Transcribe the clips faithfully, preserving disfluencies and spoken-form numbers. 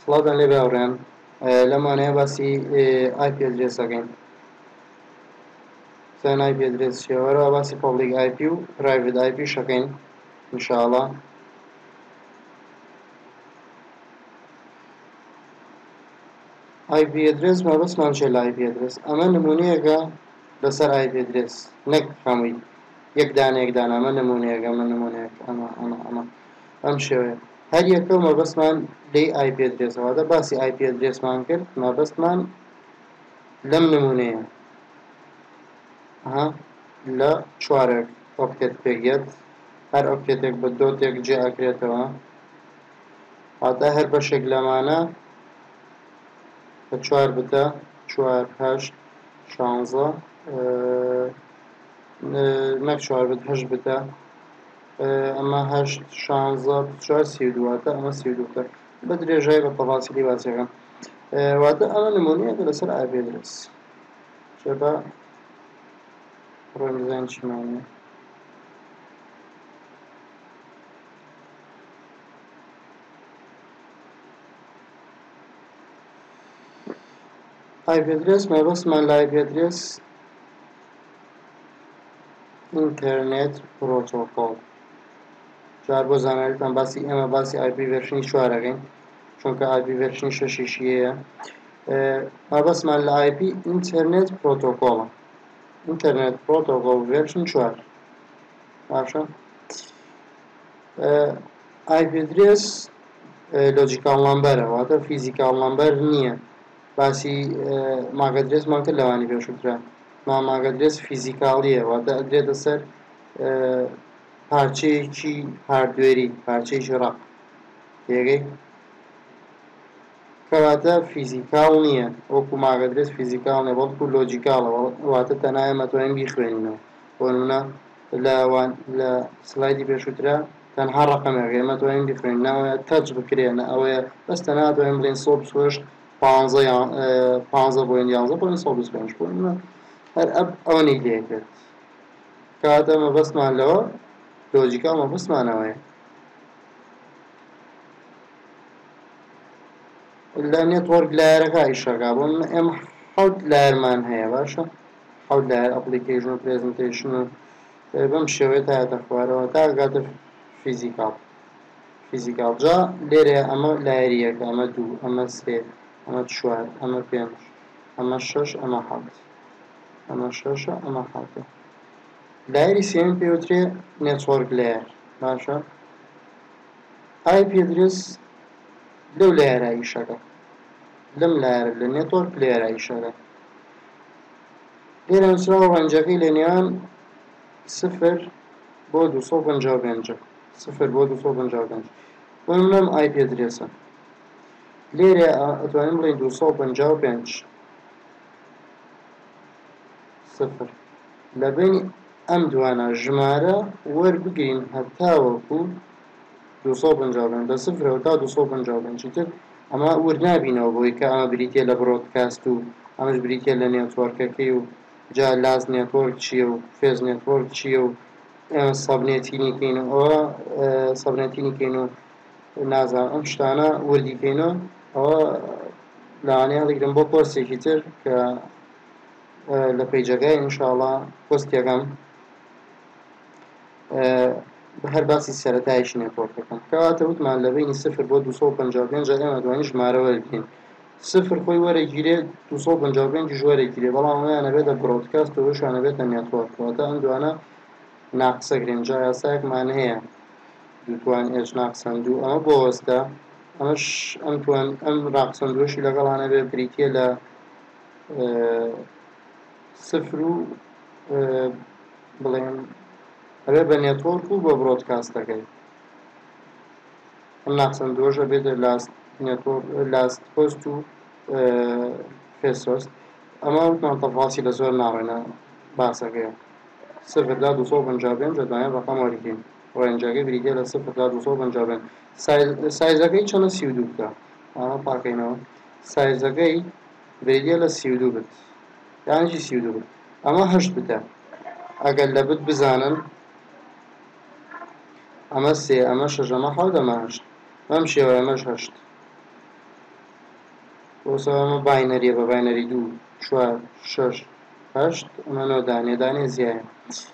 سڵاتان لێ باوڕێن لەمانەیە باسی آی پی ئەدرێسەکەین سەن آی پی ئەدرێس شێوەرەوە باسی پۆبلیک آی پی و پرایڤێت آی پی شەکەین ئینشاءڵڵا آی پی ئەدرێس مەبەستمان چێ لە آی پی ئەدرێس ئەمە نمونەیەکە لەسەر آی پی ئەدرێس نەک هەمووی یەک دانەیەک دانە ئەمە نمونەیەکە ئەمە نمونەیەک ئەمە ئەمە ئەمە ئەم شێوەیە هەر یەکە مەبەستمان لێی آی پی ئەدرێسەوەتە باسی آی پی ئەدرێسمان کرد مەبەستمان لەم نمونەیە لە چوارێک ئۆکتێت پێگێت هەر ئۆکتێتێک بە دۆتێک جێ ئەکرێتەوە هاتە هەر بەشێک لەمانە بە چوار بتە چوار هەشت شانزە نەک چوار بت هەشت بتە ئەمە هەشت شانزە چوار سی و دوواتە ئەمە سی و دووتە بە درێژایی بە تەفاسیلی باسیەکەم واتە ئەمە نمونەیەکە لەسەر ئای پی ئەدرێس شێبە ڕۆی بزانین چیمانە آی پی ئەدرێس مەبەستمان لە آی پی ئەدرێس ئینتەرنێت پرۆتۆکۆڵ جار بۆ زاناریتان باسی ئێمە باسی آی پی ڤێرژنی چوارەکەین چونکە آی پی ڤێرژنی شەشیشی هەیە مەبەستمان لە آی پی ئینتەرنێت پرۆتۆکۆڵە ئینتەرنێت پرۆتۆکۆڵ ڤێرژن چوار باشە آی پی ئەدرێس لۆجیکال نەمبەرە واتە فیزیکال نەمبەر نییە باسی ماک ئەدرێسمان کرد لەوانی پێشووترا ماک ئەدرێس فیزیکاڵیە واتە ئەدرێتە سەر پارچەیەکی هاردوێری پارچەیەکی ڕەق تێگەی کەواتە فیزیکاڵ نییە وەکو ماک ئەدرێس فیزیکاڵ نییە بەڵکو لۆجیکاڵە واتە تەنها ئێمە دەتوانین بیخوێنینەوە بۆ نمونە لە سلایدی پێشووترا تەنها ڕەقەمێک ئێمە دەتوانین بیخوێنین ناوەیە تەچ بکرێنە ئەوەیە بەس تەنها دەتوانین بڵێین سەد و هەشت پانزە بۆین یانزە بۆین سەد و بیست و پێنج بۆین هەر ئەوەنەی لێکرد کەواتە مەبەستمان لەوە لۆجیکال مەبەستمانەوەیە لە نێتوەرک لایەرەکە ئیشەکە بۆ ئێمە حەوت لایەرمان هەیە باشە حەوت لایەر ئەپلیکیشن و پرێزنتیشن و بەم شێوەیە هاتە خوارەوە تا گاتە فیزیکاڵ فیزیکاڵ جا لێرە ئەمە لایەری یەکە ئەمە دوو ئەمە سێ ئەمە چوار ئەمە پێنج ئەمە شەش ئەمە حەوت ئەمە شەشە ئەمە حەوتە لایەری سێم پێوترێ نێتوەرک لایەر باشە آی پی ئەدرێس لەو لایەرە ئیشەکە لەم لایەرە لە نێتوەرک لایەرە ئیشەکە لێرە نووسراوە ڕەنجەکەی لە نێوان سفر بۆ دووسەد و پەنجا و پێنج سفر بۆ دووسەد و پەنجا و پێنج بۆ نمونەم آی پی ئەدرێسە لێرە ئەتوانین بڵێین دووسەد و پەنجا و پێنج سفر لە بینی ئەم دوانە ژمارە وەربگرین هەتاوەکو دووسەد و پەنجا و پێنج لە سفرەوە تا دووسەد و پەنجا و پێنج تر ئەمە وەرنابینەوە بۆی کە ئەمە بریتە لە برۆدکاست و ئەمەش بریتە لە نێتوەرکەکەی و جا لاز نێتوەرک چییە و فێز نێتوەرک چییە و ئێمە سەبنێتینیکەین و ئەوە سەبنێتینیکەین و نازانم ئەم شتانە وەردیکەینەوە ئەوە لەوانەیە هەڵیگرم بۆ کۆرسێکی تر کە لە پەیجەکەی ئینشاءڵڵا پۆستێکەم هەر باسی سەرەتایشی نێتوەرکەکەم کەواتە وتمان لە بینی سفر بۆ دووسەد و پەنجا و پێنج ئێمە دەتوانین ژمارە وەربگرین سفر خۆی وەرەگیرێ دووسەد و پەنجا و پێنج وەرەگیرێ بەڵام ئەویانە بێتە برۆدکاست و ئەوشانە بێتە نێتوەرک کەواتە ئەم دوانە ناقسەگرین جا یاسایەکمان هەیە دووتوان ئێج ناقسەندوو ئەمە بۆ وەستە ئەمەش ئەم توان ئەم ڕاقسەندووەشی لەگەڵانە بێ بریتە لە سفر و بڵێن ئەبێ بە نێتوەرک و بە برۆدکاستەکەی ئەم ناقسەندووەشە بێتە لاست نێتوەرک لاست پۆست و فێسۆست ئەمە وتمان تەفاسی لە زۆر ناڕێنە باسەکەیە سفر تا دووسەد و پەنجا و پێنج دەتوانین ڕەقەم وەربگرین ڕێنجەکەی بریتە لە سفر تا دووسەد و پەنجا و پێنج سایزەکەی چەندە سی و دوو بکە ئەمە پاکەینەوە سایزەکەی بریتە لە سی و دوو بت یانیشی سی و دوو بت ئەمە هەشت بتە ئەگەر لە بت بزانن ئەمە سێ ئەمە شەش ئەمە حەوت ئەمە هەشت بەم شێوە ئەمەش هەشت بۆسەوە ئەمە باینەریە بە باینەری دوو چوار شەش هەشت ئەمە نۆ دانێ دانێ زیایە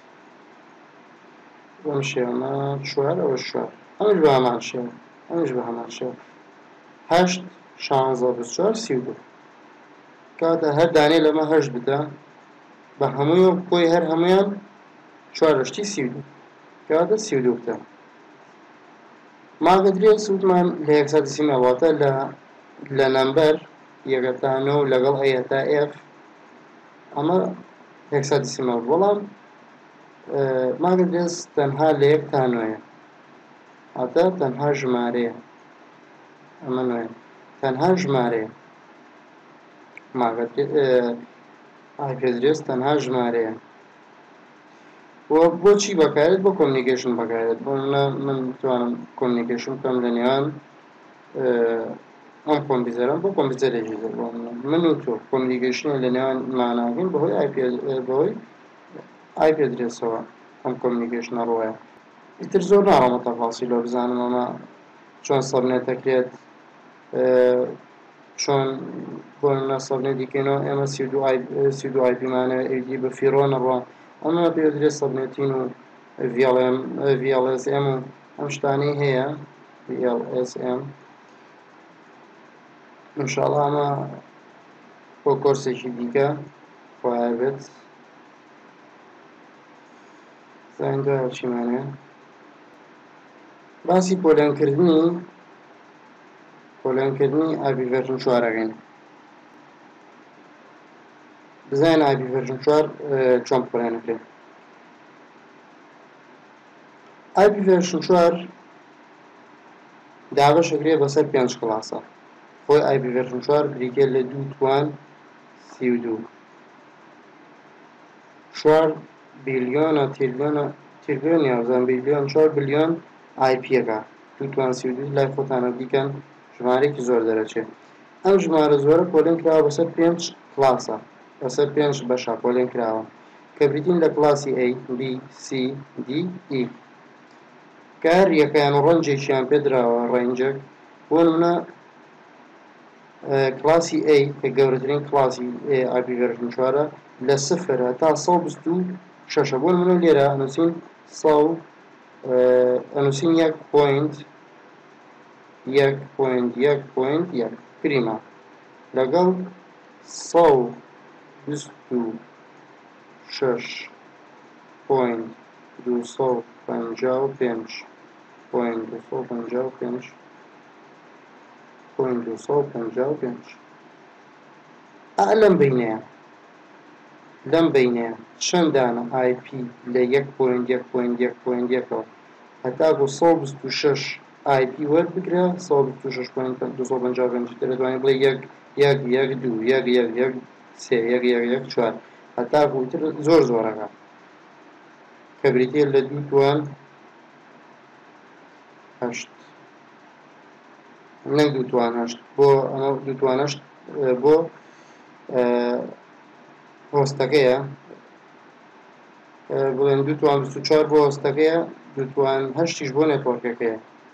بەم شێوەمە چوار ئەوە چوار ئەمەش بە هەمان شێوە ئەمەش بە هەمان شێوە هەشت شانزە بیست و چوار سی و دوو کاتە هەر دانێ لەمە هەشت بدە بە هەمووی بۆی هەر هەمویان چوار هەشتی سی و دوو کاتە سی و دوو بدە ماگە درێ سوودمان لە هێکسادیسیمە واتە لە لە نەمبەر یەکە تا نۆ لەگەڵ ئەیە تا ئێف ئەمە هێکسادیسیمە بەڵام ماگە درێس تەنها لە یەک تا نۆیە ئەتە تەنها ژمارەیە ئەمە نوێیە تەنها ژمارەیە ماگە ئایپێدرێس تەنها ژمارەیە بۆچی بەکارێت بۆ کۆمنیکیشن بەکارێت بۆ من توانم کۆمنیکیشن بکەم لە نێوان ئەم کۆمپیوتەرەم بۆ کۆمپیوتەرێکی زۆر من و تۆ کۆمنیکیشنە لە نێوان ماناگەین بەهۆی بەهۆی ئایپێدرێسەوە ئەم کۆمنیکیشنە ڕۆیە ئیتر زۆر ناڕەمە تەفاسیلۆ بزانم ئەمە چۆن سەبنێت دەکرێت چۆن بۆ سەبنێت دیکەینەوە ئێمە سی و دوو ئایپیمانە ئیدی بە فیڕۆ نەڕۆ ئەمە پێدرێت سەبنێتین و ڤی ئەڵ ئێس ئێم و ئەم شتانەی هەیە ڤی ئەڵ ئێس ئێم ئینشاڵڵا ئەمە بۆ کۆرسێکی دیکە خۆیان بێت زانین دوای چیمانەیە باسی پۆلێنکردنی پۆلێنکردنی ئایپی ڤەرژن چوارەکەین بزانین ئایپی ڤەرژن چوار چۆن پۆلێنەکرێت ئایپی ڤەرژن چوار دابەشەکرێت بەسەر پێنج کڵاسە خۆی ئایپی ڤەرژن چوار بریتێ لە دوو توان سی و دوو چوار بیلیۆنە تریلیۆنە تریلیۆن یازدە بیلیۆن چوار بیلیۆن ئایپیەکە دوو توان سی و دوو لای خۆتانە دیکەن ژمارەیەکی زۆر دەرەچێت ئەم ژمارە زۆرە پۆلێن کراوە بەسەر پێنج کڵاسە بەسەر پێنج بەشە پۆلێن کراوە کە بریتین لە کڵاسی A B C D E کە هەر یەکەیان ڕەنجێکیان پێدراوە ڕەنجێک بۆ نمونە کڵاسی A کە گەورەترین کڵاسی ئایپی ڤەرژن چوارە لە سفر تا سەد و بیست و شەشە بۆ نمونە لێرە ئەنووسین سەد ئەنووسین یەک پۆینت یەک پۆینت یەک پۆینت یەک پریمە لەگەڵ سەد و بیست و شەش پۆینت دووسەد و پەنجا و پێنج پۆینت دووسەد و پەنجا و پێنج پۆینت دووسەد و پەنجا و پێنج لەم بینەیە لەم بینەیە چەند دانە ئای پی لە یەک پۆینت یەک پۆینت یەک پۆینت یەکەوە هەتا بۆ سەد و بیست و شەش ئای پی وەربگرە سەد و بیست و شەش پۆینت دووسەد و پەنجا و پێنج دەتوانێت بڵێ یەک یەک یەک دوو یەک یەک یەک سێ یەک یەک یەک چوار هەتا بۆتر زۆر زۆرەکە کە بریتێ لە دوو توان هەشت نەک دوو توان هەشت بۆ ئەمە دوو توان هەشت بۆ هۆستەکەیە بڵێن دوو توان بیست و چوار بۆ هۆستەکەیە دوو توان هەشتیش بۆ نێتۆرکەکەیە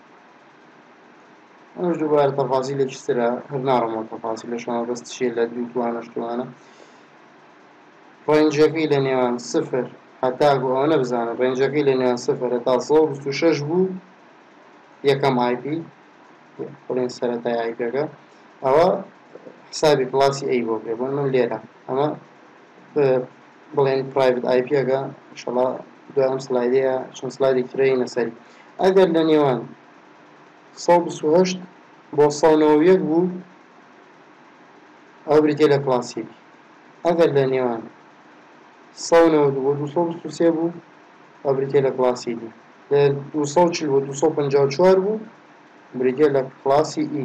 ئەمەش دووبارە تەفاسیلێکی سرە هەر ناڕەمەوە تەفاسیلەشەوە بەست شێ لە دوو توان هەشتوانە ڕێنجەکەی لە نێوان سفر هەتاکو ئەوە نەبزانە ڕێنجەکەی لە نێوان سفر هەتا سەد و بیست و شەش بوو یەکەم ئای پی بڵێن سەرەتای ئای پیەکە ئەوە حسابی کڵاسی ئەی بۆ پێ بۆ من لێرە ئەمە بڵێن پرایڤت ئای پیەکە ئینشەڵڵا دوای ئەم سلایدەیە چەند سلایدێکی ترەینە سەری ئەگەر لە نێوان سەد و بیست و هەشت بۆ سەد و نۆ و یەک بوو ئەوە بریتێ لە کڵاسی ئەگەر لە نێوان سەد و نۆ و دوو بۆ دووسەد و بیست و سێ بوو ئەوە بریتێ لە کڵاسی دی لە دووسەد و چل بۆ دووسەد و پەنجا و چوار بوو بریتێ لە کڵاسی ئی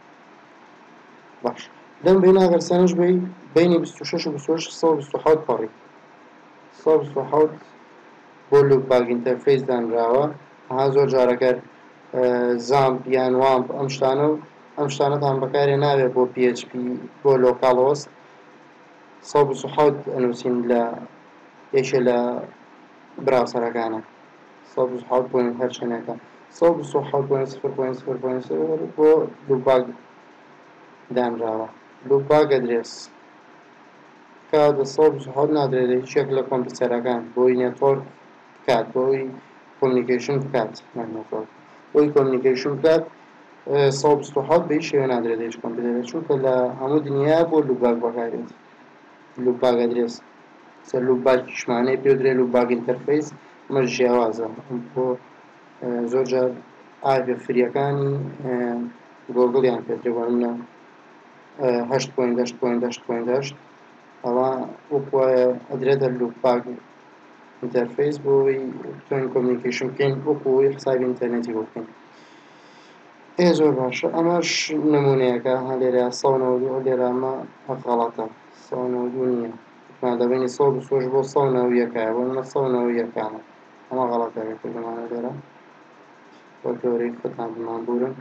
باش لەم بینە ئەگەر سەرنج بی بینی بیست و شەش و بیست و هەشت سەد و بیست و حەوت پەڕی سەد و بیست و حەوت بۆ لوپباک ئینتەرفەیس دانراوە ئەها زۆر جارەکە زامپ یان وامپ ئەم شتانە و ئەم شتانەتان بەکارێ ناوێت بۆ پی ئەچ پی بۆ لۆکاڵ هۆست سەد و بیست و حەوت ئەنووسین لە یەکێ لە براوسەرەکانە سەد و بیست و حەوت پۆینت هەر چەندێکە سەد و بیست و حەوت پۆینت سفر پۆینت سفر پۆینت سفر بۆ لوپباک دانراوە لوپاک ئەدرێس کە دەسەڵ هەڵ نادرێت لە هیچێک لە کۆمپیوتەرەکان بۆی نێتۆرک بکات بۆی کۆمیونیکیشن بکات نێتۆرک بۆی کۆمیونیکیشن بکات سەد و بیست و حەوت بە هیچ شێوە نادرێت لە هیچ کۆمپیوتەرێک چونکە لە هەموو دنیا بۆ لوپاک بەکارێت لوپاک ئەدرێس سەر لوپاکی شمانەی پێ دەدرێت لوپاک ئینتەرفەیس ئەمەش جیاوازە بۆ زۆرجار ئایپە فریەکانی گۆگڵیان پێ دەدرێت بۆ نمونە هەشت پۆینت هەشت پۆینت هەشت پۆینت هەشت ئەوە وەکوایە ئەدرێتە لوپاک ئینتەرفەیس بۆی بتوانین کۆمیونیکیشن بکەین وەکوی حسابی ئینتەرنێتی بۆ بکەین ئێ زۆر باشە ئەمەش نمونەیەکە هە لێرە سەد و نەوەت و دوو لێرە ئەمە غەڵەتە سەد و نەوەت و دوو نییە دەبینی سەد و بیست و شەش بۆ سەد و نەوەت و یەکایە بۆ منە سەد و نەوەت و یەکانە ئەمە غەڵەتەکە کردمانە لێرە بۆ گەورەی خۆتان بمانبوورن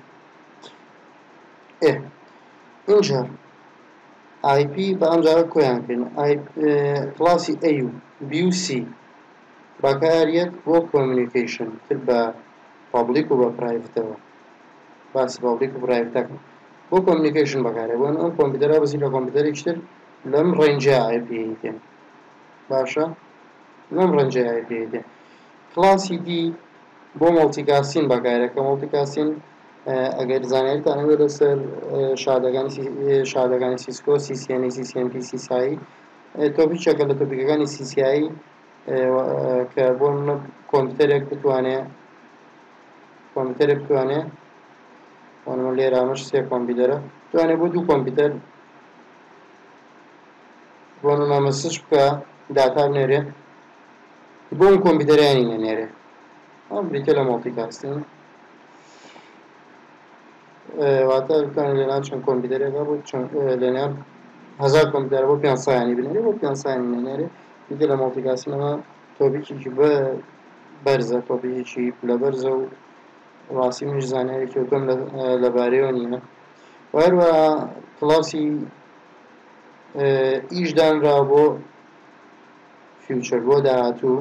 ئێ اینجا آی پی بە ئەمجارە کۆیان کردن کڵاسی ئەی و بی و سی بەکارێت بۆ کۆمیونیکیشن تر بە پابلیک و بە پرایڤەتەوە باسی پابلیک و پرایڤەتەکە بۆ کۆمیونیکیشن بەکارێت بۆ ئەم کۆمپیوتەرە بەزی لە کۆمپیوتەرێکی تر لەم ڕێنجە آی پی دێن باشە لەم ڕێنجە آی پی دێن کڵاسی دی بۆ مۆڵتیکاسین بەکارێت کە مۆڵتیکاسین ئەگەر زانایتان هەبێت لەسەر شادەکانی سیسکۆ سی سی ئەن ای سی سی ئەن پی سی سایی تۆپیکێکە لە تۆپیکەکانی سی سی ئای کە بۆ کۆمپیوتەرێک بتوانێت کۆمپیوتەرێک بتوانێت وانمە لێرە ئەمەش سێ کۆمپیوتەرە بتوانێت بۆ دوو کۆمپیوتەر بۆ نمونە مەسج بکە داتا بنێرێ بۆ ئەم کۆمپیوتەرانی نەنێرێ ئەم بریتە لە مۆڵتیکاستین واتە بتوانێت لەناو چەند کۆمپیوتەرێکە بۆ لەنێو هەزار کۆمپیوتەر بۆ پێنج سەیانی بنێرێ بۆ پێنج سەیانی نەنێرێ بریتە لە مۆڵتیکاسینەوە تۆپیکێکی بەرزە تۆپیکێکی لە بەرزە و ڕاستی منیش زانایەکی وتۆم لەبارەیەوە نییە هەروەها کڵاسی ئیش دانرا بۆ فیوچەر بۆ داهاتوو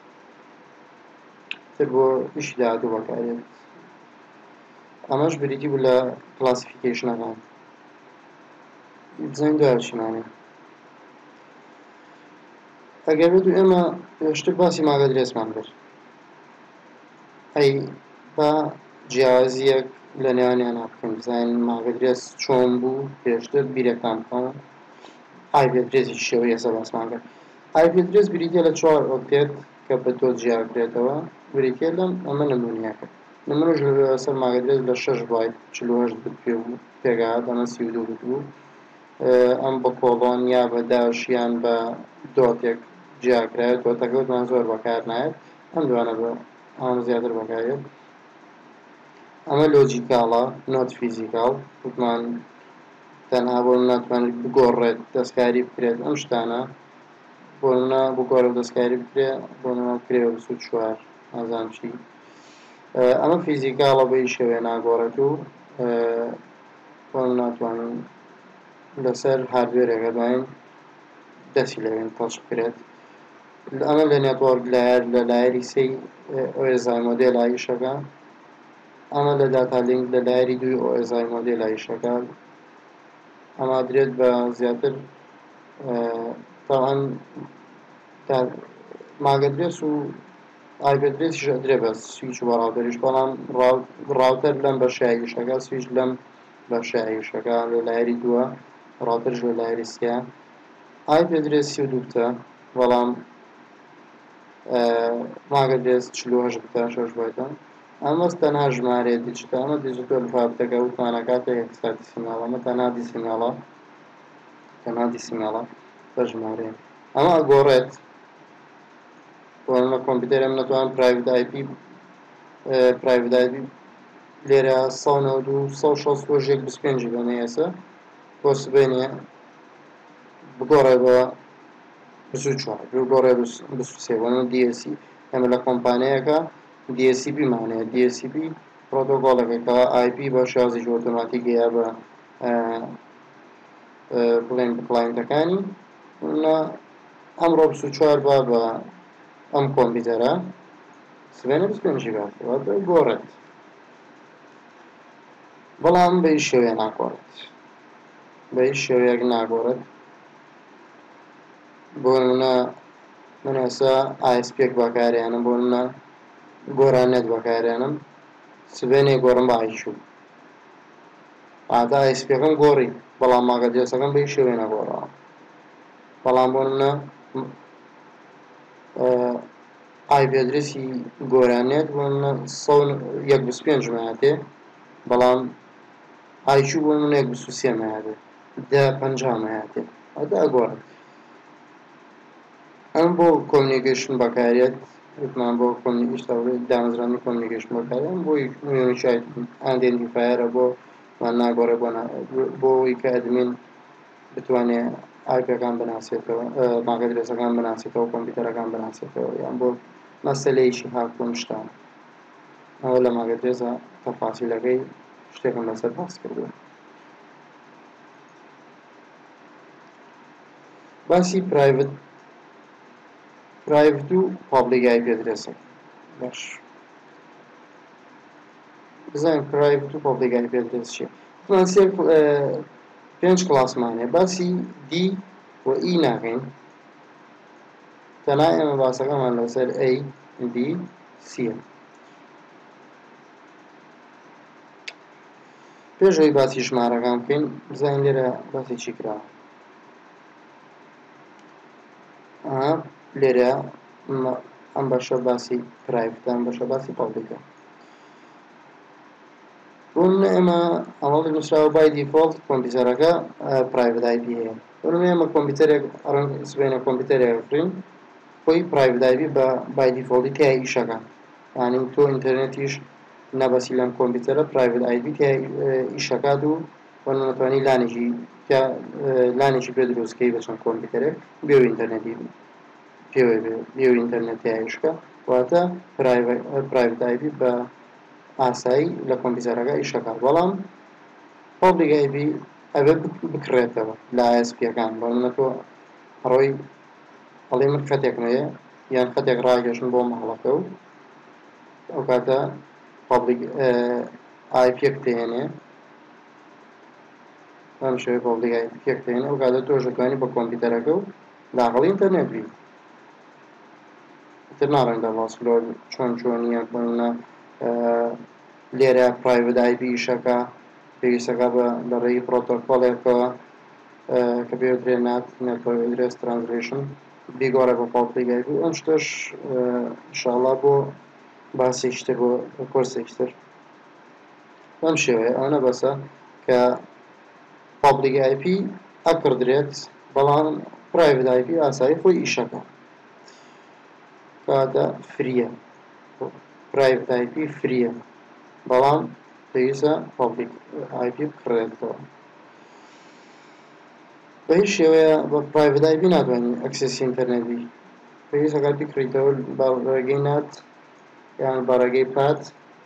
تر بۆ ئیشی داهاتوو بەکارێت ئەمەش بریتی بوو لە کلاسیفیکیشنەکان بزانین دوای چیمانێ ئەگەر بێت و ئێمە پێشتر باسی ماگە درێسمان کرد ئەی با جیاوازیەک لە نێوانیان بکەین بزانین ماگە درێس چۆن بوو پێشتر بیرەکان بکەن ئای پی ئەدرێسی شێوەی ئێستا باسمان کرد ئای پی ئەدرێس بریتە لە چوار ئۆکتێت کە بە تۆ جیاکرێتەوە بریتە لەم ئەمە نمونیەکە نمونەش لەسەر ماگە درێس لە شەش بایت چل و هەشت بت پێ بوو پێگات ئەمە سی و دوو بت بوو ئەم بە کۆڵۆن یا بە داش یان بە دۆتێک جیاکرایەت دۆتەکەوتمان زۆر بەکار نایێت ئەم دوانە بە ئەم زیاتر بەکارێت ئەمە لۆجیکاڵە نۆت فیزیکاڵ وتمان تەنها بۆ ناتوانێت بگۆڕێت دەستکاری بکرێت ئەم شتانە بۆ منە بگۆڕێت دەستکاری بکرێ بۆ منە کرێوە بە سوود چوار ئازان چی ئەمە فیزیکاڵە بە هیچ شێوەیە ناگۆڕێت و بۆ ناتوانین لەسەر هاردوێرێکە داین دەستی لەوێن تەچ بکرێت ئەمە لە نێتوەرک لایر لە لایری سەی ئۆ ئێس ئای مۆدێل ئایشەکە ئەمە لە داتا لینک لە لایری دوی ئۆ ئێس ئای مۆدێل ئایشەکە ئەمە درێت بە زیاتر تاوان ماگە درێس و ئای پی درێسیش ئەدرێ بە سویچ و ڕاوتەریش بەڵام ڕاوتەر لەم بەشایشەکە سویچ لەم بەشایشەکە لە لایری دووە ڕاوتەرش لە لایری سێیە ئای پی درێس سی و دوو بتە بەڵام ماگە درێس چل و هەشت بتە شەش بایتە ئەمەش تەنها ژمارەیە دیجیتە ئەمە دیجیتۆل فابتەکە وتمانەکاتە هێکسادیسیماڵە ئەمە تەنها دیسیماڵە تەنها دیسیماڵە بە ژمارەیە ئەمە ئەگۆڕێت لە کۆمپیوتەر ئەم نەتوان پرایڤەت آی پی پرایڤەت آی پی لێرە سەد و نەوەت و سەد و شەست و یەک بیست و پێنج بێنێ ئێستا بۆ سبەینێ بگۆڕێ بە بیست و چوار بگۆڕێ بیست و سێ بۆ دی ئێس سی ئەمە لە کۆمپانیەکە دی ئێس سی پی مانەیە دی ئێس سی پی پرۆتۆکۆڵێکەکە آی پی بە شێوازێکی ئۆتۆماتیکیە بە بڵێن کلاینتەکانی ئەمڕۆ بیست و چوار با بە ئەم کۆمپیوتەرە سبەینە بیست و پێنجی باتەوە گۆڕێت بەڵام بە هیچ شێوەیە ناگۆڕێت بە هیچ شێوەیەک ناگۆڕێت. بۆ نمونە من ئێستا آی ئەس پێک بەکارهێنم، بۆ نمونە گۆرانێت بەکارهێنم، سبەینێ گۆڕم بە ئای کیو، ئاتا آی ئەس پێکەم گۆڕی، بەڵام ماک ئەدرێسەکەم بە هیچ شێوەیە نەگۆڕاوە. بەڵام بۆ نمونە آی پی ئەدرێسی گۆرانێت بۆ نمونە یەک بیست و پێنج مایەتێ، بەڵام ئای کیو بۆ نمونە یەک بیست و سێ مایەتێ، دە پەنجا مایەتێ، ئەدا ئەگۆڕێت. ئەم بۆ کۆمیونیکیشن بەکارێت، وتمان بۆ دامەزراندنی کۆمیونیکیشن بەکارێت، بۆی یونیکایت ئایدێنتیفایەرە بۆ مان ناگۆڕێ، بۆ ئەوەی کە ئەدمین بتوانێت ئای پیەکان بناسێتەوە، ماک ئەدرێسەکان بناسێتەوە، کۆمپیوتەرەکان بناسێتەوە، یان بۆ مەسەلەیەکی هاتووە شتان. ئەوە لە ماک ئەدرێسە تەفاسیلەکەی شتێکم لەسەر باس کردووە. باسی پرایڤەت پرایڤەت و پابلیک آی پی ئەدرێسە. باش، بزانین پرایڤەت و پابلیک آی پی ئەدرێس چییە. سێ پێنج کڵاسمانێ، باسی دی و ئی ناکەین، تەنها ئێمە باسەکەمان لەسەر ئەی دی سیە. پێش ئەوەی باسی ژمارەکان بکەین، بزانین لێرە باسی چی کراوە. لێرە ئەم بەشە باسی پرایڤەتە، ئەم بەشە باسی پابلیکە. بۆ ئێمە ئەمەڵی نووسراوە بای دیفۆڵت کۆمپیوتەرەکە پرایڤەت آی پی هەیە. بۆ ئێمە کۆمپیوتەرێک سبەینە کۆمپیوتەرێک بکڕین، خۆی پرایڤەت آی پی بە بای دیفۆڵتی تیا ئیشەکە، یعنی تۆ ئینتەرنێتیش نەبەسی لەم کۆمپیوتەرە پرایڤەت آی پی تیا ئیشەکات و بۆ نەتوانی لانێکی لانێکی پێ دروستکەی بە چەند کۆمپیوتەرێک بێ و ئینتەرنێتی پێوە بێ و ئینتەرنێت تیا ئیشکە، واتە پرایڤەت آی پی بە ئاسایی لە کۆمپیوتەرەکە ئیشەکات. بەڵام پابلیک آی پی ئەبێ بکڕێتەوە لە ئای ئەس پیەکان، بۆ نمونە تۆ ڕۆی هەڵێ من خەتێکم هەیە یان خەتێک ڕاگەشتم بۆ ماڵەکە و ئەو کاتە پابلیک آی پیەک دێنێ، ئەم شێوەیە پابلیک آی پیەک دێنێ، ئەو کاتە تۆش دەتوانیت بە کۆمپیوتەرەکە و داخڵی ئینتەرنێت بی. تر ناڕێندا باسکلۆر چۆن چۆنیە، بۆ نمونە لێرە پرایڤەت آی پی ئیشەکە پێویستەکە بە لەڕێی پرۆتۆکۆڵێکەوە کە پێوترێ نات نێتۆرک ئەدرێس ترانسلیشن بیگۆڕێ بە پابلیک آی پی. ئەم شتەش ئینشاڵڵا بۆ باسێکی تر، بۆ کۆرسێکی تر بەم شێوەیە. ئەوە بەسە کە پابلیک آی پی ئەکردرێت، بەڵام پرایڤەت آی پی ئاسایی خۆی ئیشەکە، کاتە فریە، پرایڤەت آی پی فریە، بەڵام پێویستە پابلیک آی پی بکڕێتەوە. بە هیچ شێوەیە بە پرایڤەت آی پی ناتوانین ئەکسێسی ئینتەرنێت بی، پێویستە کات بکڕیتەوە بە ڕێگەی نات یان بە ڕێگەی پات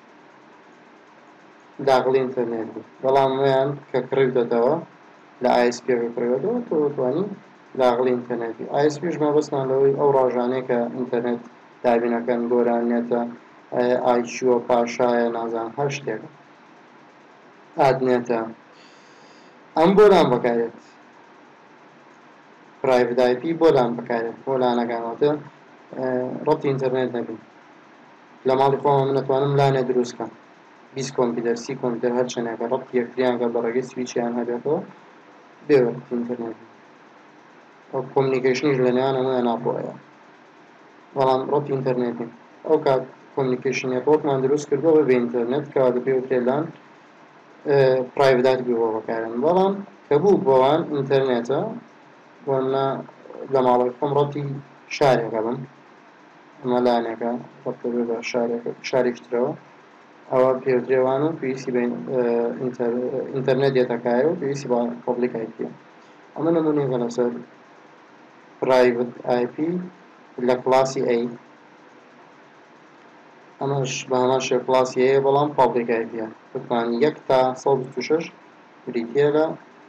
داخڵی ئینتەرنێت بی. بەڵام ئەویان کە کڕیتەوە لە ئای ئەس پێ کڕێتەوە تۆ دەتوانی داخڵی ئینتەرنێت بی. ئای ئەس پیش مەبەستمان لەوەی ئەو ڕۆژانەیە کە ئینتەرنێت دابینەکەن گۆرانێتە، ئای کیووە، پاشایە، نازانم هەر شتێکە، ئادنێتە، ئەم بۆ لام بەکارێت. پرایڤەت آی پی بۆ لام بەکارێت، بۆ لانەکانەوەتە ڕەتی ئینتەرنێت نەبین. لە ماڵی خۆمە من دەتوانم لانێ دروستکەم، بیست کۆمپیوتەر سی کۆمپیوتەر هەر چەندێکە ڕەتی یەکتریان کە بە ڕێگەی سویچیان هەبێتەوە بێ ڕەتی ئینتەرنێت، ئەو کۆمیونیکیشنیش لە نێوان هەموویان ناپۆیە، بەڵام ڕەتی ئینتەرنێت نین. ئەو کات کۆمیونیکیشن نێتوۆرکمان دروست کردووە بە ئینتەرنێت کەوا دەپێوترێ لان پرایڤەت آی پی بۆ بەکارهێنن، بەڵام کە بوو بۆوان ئینتەرنێتە وەنا لە ماڵی خۆم ڕەتی شارێکە بم، ئەمە لانێکە ڕەتە بێ بە شارێکی ترەوە، ئەوە پێوترێوان و پێویستی بە ئینتەرنێت دێتەکایە و پێویستی بە پابلیک آی پیە. ئەمە نموونەیەکە لەسەر پرایڤەت آی پی لە کڵاسی ئەی، ئەمەش بە هەمان شێوە کڵاسی ئەیە، بەڵام پابلیک آی پیە، بتوانین یەک تا سەد و بیست و شەش بریتیە لە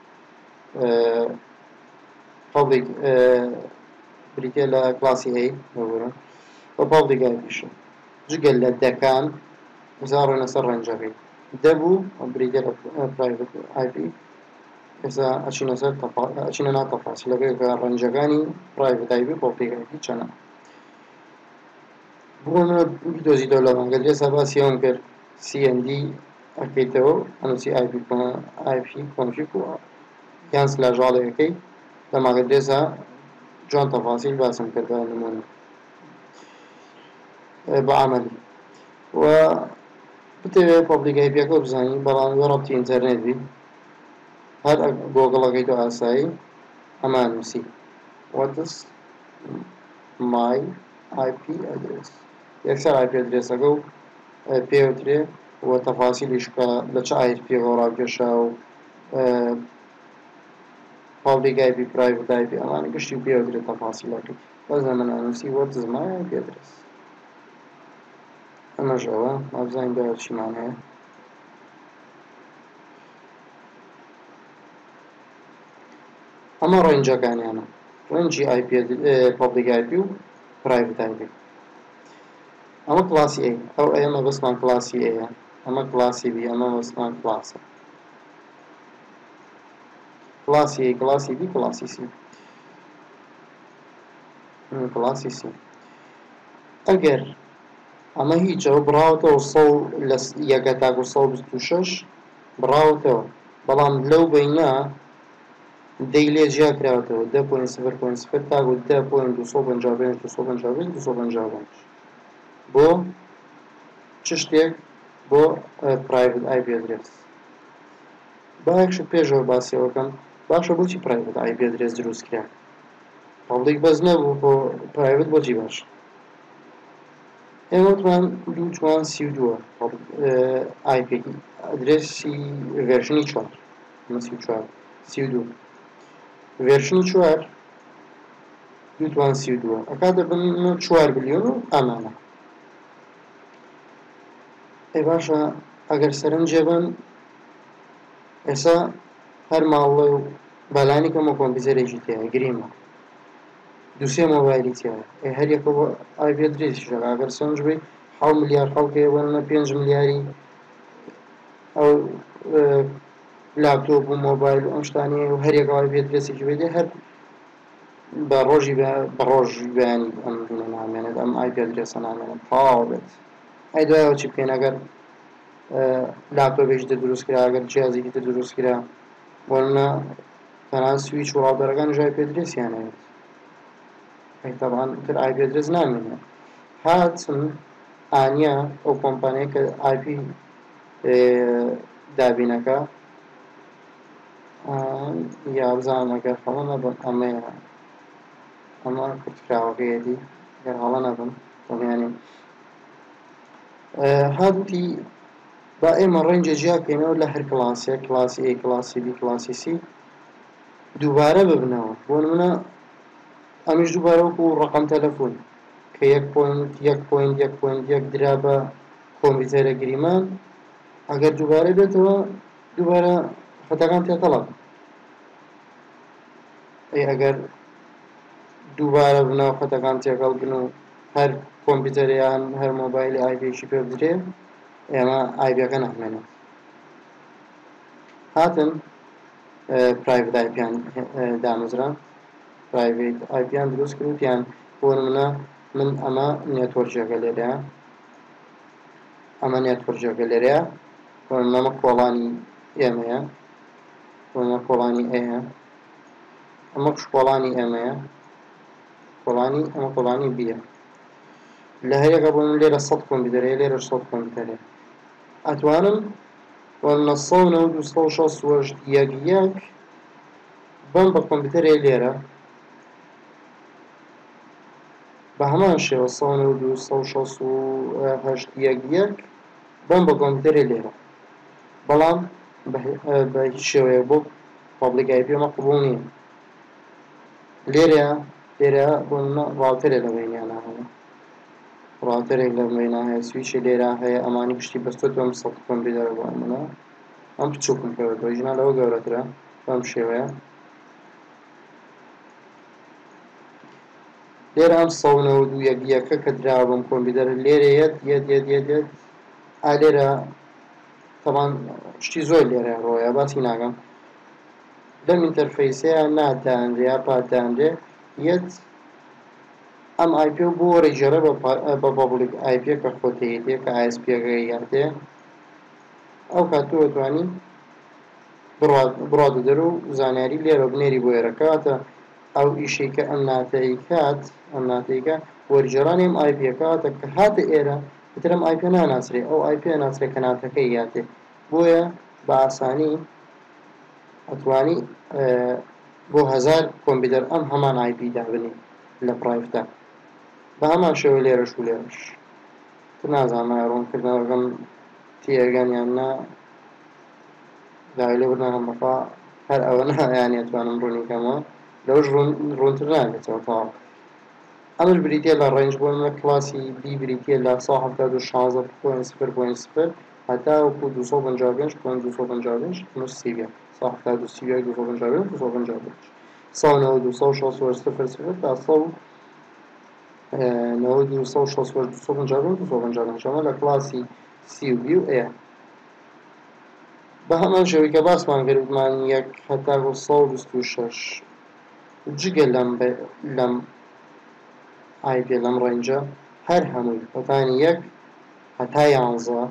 پابلیک بریتیە لە کڵاسی ئەی بەبوورن بە پابلیک آی پیشە، جگەل لە دەکان زار ڕۆینە سەر ڕەنجەکەی دەبوو بریتیە لە پرایڤەت آی پی ئێستا ئەچینە سەر ئەچینە ناو تەفاسیلەکە ڕەنجەکانی پرایڤەت آی پی و پابلیک آی پی چەندە. بۆ بدۆزیتەوە لە ڕەنگەت ئێستا باسی ئەوم کرد سی ئەن دی ئەکەیتەوە ئەنووسی آی پی آی پی کۆنفیگ و یان سلاژاڵەکەی لەماگە درێسا جوان تەفاسیل باسم کرد بە نمونە بە عەمەلی و بتەوێت پابلیک آی پیەکە بزانی بەڵام وە ڕەبتی ئینتەرنێت بی هەر گۆگڵەکەیتەوە ئاسایی ئەمان نووسی what is my آی پی address یەکسەر آی پی ئەدرێسەکە و پێوترێ و تەفاسیلیش کە لە چ آی پی ڕاکێشا و پابلیک آی پی پرایڤەت آی پی ئەمانە گشتی پێوترێت تەفاسیلەکەی بەس من ئەنووسی what is my آی پی address ئەمەش ئەوە ئابزانین بەوە چیمان هەیە ئەمە ڕێنجەکانیانە ڕێنجی آی پی پابلیک آی پی و پرایڤەت آی پی ئەمە کلاسی ئێ ئەو ئێمە بەسمان کلاسی ئێە ئەمە کلاسی بی ئەمە بەسمان کلاسە کلاسی ئێ کلاسی بی کلاسی سی کلاسی سی ئەگەر ئەمە هیچەوە بڕاوەتەوە سەد لە یەکە تاکو سەد و بیست و شەش بڕاوەتەوە بەڵام لەو بەینە دەی لێ جیا کراوەتەوە دە پۆینت سفر پۆینت سفر تاکو دە پۆینت دووسەد و پەنجا و پێنج دووسەد و پەنجا و پێنج دووسەد و پەنجا و پێنج بۆ چ شتێک بۆ پرایڤەت آی پی ئەدرێس با یەکشت پێشەوە باسیەوەکەم باشە بۆچی پرایڤەت آی پی ئەدرێس دروست کرا پابلیک بەس نەبوو بۆ پرایڤەت بۆچی باش ئێمە وتمان دوو چوار سی و دووە آی پی ئەدرێسی ڤێرژنی چوار ئەمە سی و چوار سی و دوو ڤێرژنی چوار دوو توان سی و دووە ئەکاتە بن چوار بلیۆن و ئەمانە ئەی باشە ئەگەر سەرنجێ بن ئێستا هەر ماڵڵێ و بەلانی کەمە کۆمپیوتەرێکی تایە گریمە دووسێ مۆبایلی تایە ئەی هەر یەکە بۆ ئای پی ئەدرێسیشە ئەگەر سەرنج بێ حەوت ملیار خەڵکێ وەنە پێنج ملیاری ئەو لاپتۆپ و مۆبایل و ئەم شتانەیە و هەر یەکە ئای پی ئەدرێسێکی بێ هەر بە ڕۆژی بە ڕۆژ بەیانی ئەم نامێنێت ئەم ئای پی ئەدرێسە نامێنێت تەواو بێت ئەی دوایەوە چی بکەین ئەگەر لاپتۆپێکی تر دروست کرا ئەگەر جیازێکی تر دروست کرا بۆنە تەنانەت سویچ و ڕاوتەرەکانیش ئای پی ئەدرێسیان هەیە ئەی تەبعان تر ئای پی ئەدرێس نامێنێت هاتن ئانیا ئەو کۆمپانیای کە ئای پی دابینەکە یا بزانم ئەگەر هەڵە نەبن ئەمەیە ئەمە کورتکراوەکەیەتی گەر هەڵە نەبن دڵنیانی هاتووتی با ئێمە ڕەنجە جیا بکەینەوە لە هەر کلاسێک کلاسی ئێ کلاسی بی کلاسی سی دووبارە ببنەوە بۆ نمونە ئەمیش دووبارە وەکو ڕەقەم تەلەفۆن کە یەک پۆینت یەک پۆینت یەک پۆینت یەک درا بە کۆمپیوتەرە گریمان ئەگەر دووبارە بێتەوە دووبارە خەتەکان تێتەڵات ئەی ئەگەر دووبارە بنەوە خەتەکان تێکەڵ بن و هەر کۆمپیوتەریان هەر مۆبایلی ئای پیشی پێ بدرێ ئێمە ئای پیەکە نامێنێت هاتن پرایڤەت آی پیان دامەزران پرایڤەت آی پیان دروست کردیان بۆ نمونە من ئەمە نێتوەرکێکە لێرەیە ئەمە نێتوەرکێکە لێرەیە بۆ نمونە ئەمە کۆڵانی ئێمەیە بۆ نمونە کۆڵانی ئێیە ئەمە کۆڵانی ئێمەیە کۆڵانی ئەمە کۆڵانی بیە لە هەرێکە بۆ من لێرە سەد کۆمپیوتەرەیە لێرەش سەد کۆمپیوتەرەیە ئەتوانم بۆ نمونە سەد و نەوت و سەد و شەست و هەشت یەک یەک بەم بە کۆمپیوتەرێ لێرە بە هەمان شێوە سەد و نەوت و سەد و شەست و هەشت یەک یەک بەم بە کۆمپیوتەرێ لێرە بەڵام بە هیچ شێوەیە بۆ پابلیک آی پی ئەمە قبوڵ نییە لێرەیە لێرە بۆ نمونە ڕاوتەرێ لە بەینیانە هەیە ڕاوتەرێک لە بەینە هەیە سویچی لێرە هەیە ئەمانی پشتی بەستۆ ئەم سەد کۆمپیوتەرە بۆ ئەمەنە ئەم بچووکم کەوێتەوە ژنا لەوە گەورەترە بەم شێوەیە لێرە ئەم سەد و نەوت و یەک یەکە کە دراوە بەم کۆمپیوتەرە لێرە یەت یەت یەت یەت یەت ئا لێرە تەمان شتی زۆر لێرە ڕۆیە باسی ناکەم لەم ئینتەرفەیسەیە نادانرێ یا پادانرێ یەت ئەم ئای پی بۆ وەرەگێڕێ بە پابلیک ئای پی کە خۆتەیەتێ کە ئای ئێس پیەکە یاتێ ئەو کاتۆ دەتوانی بڕاتە دەرەوە و زانیاری لێرە بنێری بۆ ئێرەکاتە ئەو ئیشەی کە ئەم ناتەی کات ئەم ناتەیکە وەرگێڕانی ئەم ئای پیەکاتە کە هاتە ئێرە ئیتر ئەم ئای پی ناناسرێ ئەو ئای پی ناسرێ کە ناتەکەی یاتێ بۆیە بە ئاسانی ئەتوانی بۆ هەزار کۆمپیوتەر ئەم هەمان ئای پی دابنی لە پرایڤەتە بە هەمان شێوە لێرەش و لێرەش تر نازانم ڕوونکردنەوەکەم تێگەن یان نا داوای لێ بردنەکەم بەخوا هەر ئەوە نایان ئەتوانم ڕوونیکەمەوە لەوەش ڕوونتر نابێتەوە تەواو ئەمەش بریتیە لە ڕێنج بۆ لە کلاسی بی بریتیە لە سەد و هەفتاد و شانزە پۆینت سفر پۆینت سفر هەتا وەکو دووسەد و پەنجا و پێنج پۆینت دووسەد و پەنجا و پێنج نووس سیڤە سەد و هەفتاد و سیڤە دووسەد و پەنجا و پێنج دووسەد و پەنجا و پێنج سەد و نەوەت و سەد و شەست و هەشت سفر سفر تا سەد و نەوەت و سەد و شەست و هەشت دووسەد و پەنجا و پێنج دووسەد و پەنجا و پێنج ئەمە لە کلاسی سی و بی و ئێ بە هەمان شێوەی کە باسمان کردمان یەک هەتا بۆ سەد و بیست و شەش جگە لەم لەم ئای پێ لەم ڕێنجە هەر هەمووی هەتانی یەک هەتا یانزە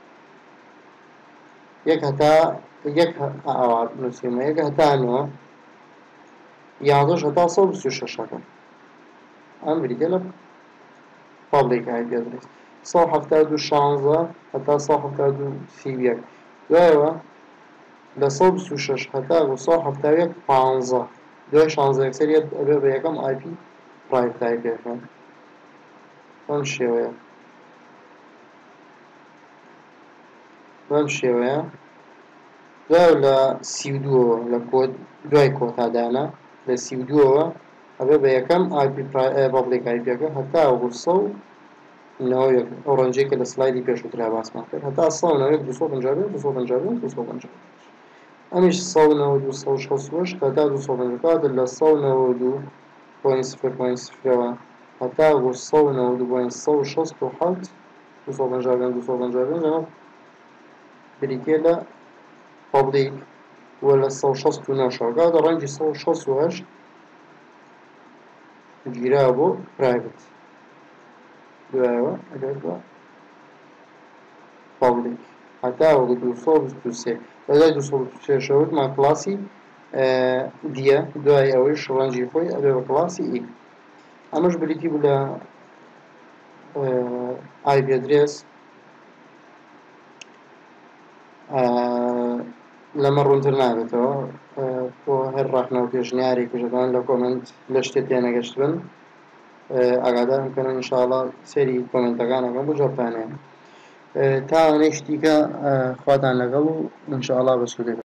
یەک هەتا یەک ئاوا نووسیمە یەک هەتا نۆ یانزەش هەتا سەد و بیست و شەشەکە ئەم بریتە لە پابلیک ئای پی ئەدرێس سەد و هەفتاد و شانزە هەتا سەد و هەفتاد و سی و یەک دوایەوە لە سەد و بیست و شەش هەتا بۆ سەد و هەفتاد و یەک پانزە دوای شانزە یەکسەریەت ئەبێ بە یەکەم ئای پی پرایڤەت ئای پیەکە بەم شێوەیە بەم شێوەیە دوای لە سی و دووەوە لە کۆد دوای کۆتادانە لە سی و دووەوە ئەبێ بە یەکەم ئای پی پابلیک ئای پیەکە هەتا بۆ سەد و نەوە یەک ئەو ڕەنجەی کە لە سلایدی پێشووترا باسمان کرد هەتا سەد و نەوە یەک دووسەد و پەنجا و پێنج دووسەد و پەنجا و پێنج دووسەد و پەنجا و پێنج ئەمیش سەد و نەوەت و سەد و شەست و هەشت هەتا دووسەد و پەنجا و پێنج لە سەد و نەوەت و دوو پۆینت سفر پۆینت سفرەوە هەتا بۆ سەد و نەوەت و دوو پۆینت سەد و شەست و حەوت دووسەد و پەنجا و پێنج دووسەد و پەنجا و پێنج ئەمە بریتیە لە پابلیک وە لە سەد و شەست و نۆ کاتە ڕەنگی سەد و شەست و هەشت گیراوە بۆ پرایڤەت دوایەوە ئەگەر بە پابلیک هەتا وەکو دووسەد و بیست و سێ بەدای دووسەد و بیست و سێ وتمان کلاسی دیە دوای ئەوەیش ڕەنجی خۆی ئەبێ بە کلاسی ئی ئەمەش بریتی بوو لە ئای پی ئەدرێس لەمە ڕوونتر نابێتەوە بۆ هەر ڕاخنەوە پێشنیارێکیش دەتوان لە کۆمنت لە شتێک تێنەگەشت بن ئاگادارم بکەن ئینشاڵڵا سەیری کۆمنتەکانەکەم بۆ جوابتان هەیە تا ئەوەنەی شتیکە خواتان لەگەڵ و ئینشاءڵڵا بەسوودێک